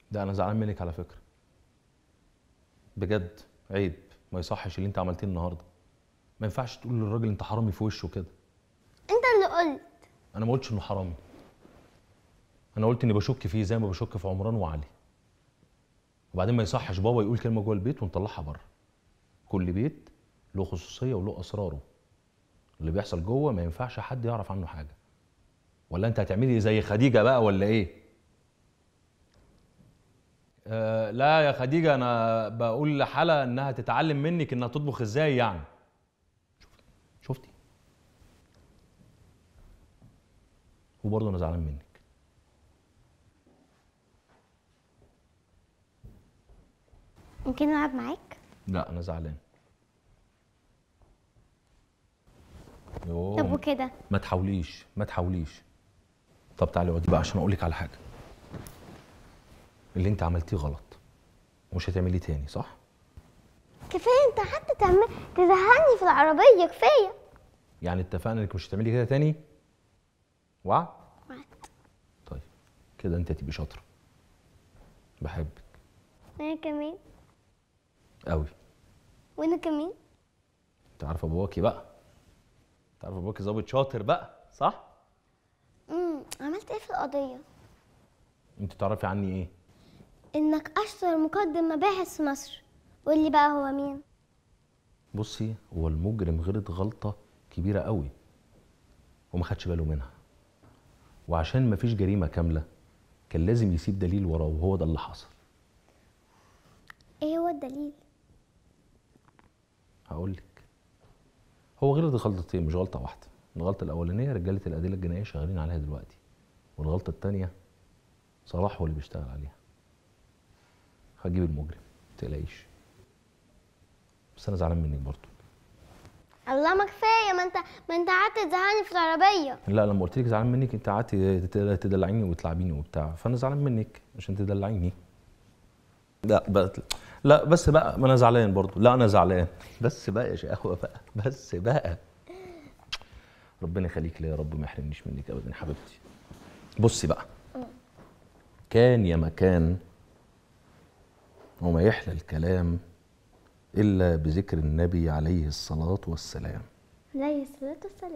ده انا زعلان منك على فكره، بجد عيب، ما يصحش اللي انت عملتيه النهارده. ما ينفعش تقول للراجل انت حرامي في وشه كده. انت اللي قلت. انا ما قلتش انه حرامي، انا قلت اني بشك فيه زي ما بشك في عمران وعلي. وبعدين ما يصحش بابا يقول كلمه جوه البيت ونطلعها بره. كل بيت له خصوصيه وله اسراره. اللي بيحصل جوه ما ينفعش حد يعرف عنه حاجه. ولا انت هتعملي زي خديجه بقى ولا ايه؟ لا يا خديجه، انا بقول لحلا انها تتعلم منك انها تطبخ ازاي يعني. شفتي؟ وبرضه انا زعلان منك. ممكن العب معاك؟ لا انا زعلان. طب وكده؟ ما تحاوليش ما تحاوليش. طب تعالي اقعدي بقى عشان اقول لك على حاجه. اللي انت عملتيه غلط ومش هتعمليه تاني، صح؟ كفايه انت حتى تزهقني في العربيه، كفايه. يعني اتفقنا انك مش هتعملي كده تاني؟ وعد؟ وعد. طيب كده انت هتبقي شاطره. بحبك. انا كمان. قوي. وانا كمان. انت عارفه باباكي بقى، انت عارفه باباكي ظابط شاطر بقى، صح؟ عملت ايه في القضيه؟ انت تعرفي عني ايه؟ انك اشطر مقدم مباحث في مصر. قولي بقى هو مين؟ بصي، هو المجرم غلط غلطه كبيره قوي وما خدش باله منها، وعشان ما فيش جريمه كامله كان لازم يسيب دليل وراه، وهو ده اللي حصل. ايه هو الدليل؟ هقول لك. هو غلط غلطتين مش غلطه واحده. الغلطه الاولانيه رجاله الادله الجنائيه شغالين عليها دلوقتي، والغلطه الثانيه صلاح هو اللي بيشتغل عليها. هجيب المجرم متقلقيش، بس انا زعلان منك برضه. الله، ما كفايه، ما انت قعدت تزهقني في العربيه. لا لما قلت لك زعلان منك انت قعدتي تدلعيني وتلعبيني وبتاع، فانا زعلان منك عشان تدلعيني. لا بقى، لا بس بقى، ما انا زعلان برضه. لا انا زعلان بس بقى يا شقاوه بقى، بس بقى. ربنا يخليك ليا يا رب، ما يحرمنيش منك ابدا يا حبيبتي. بصي بقى، كان يا مكان وما يحلى الكلام إلا بذكر النبي عليه الصلاة والسلام. عليه الصلاه والسلام.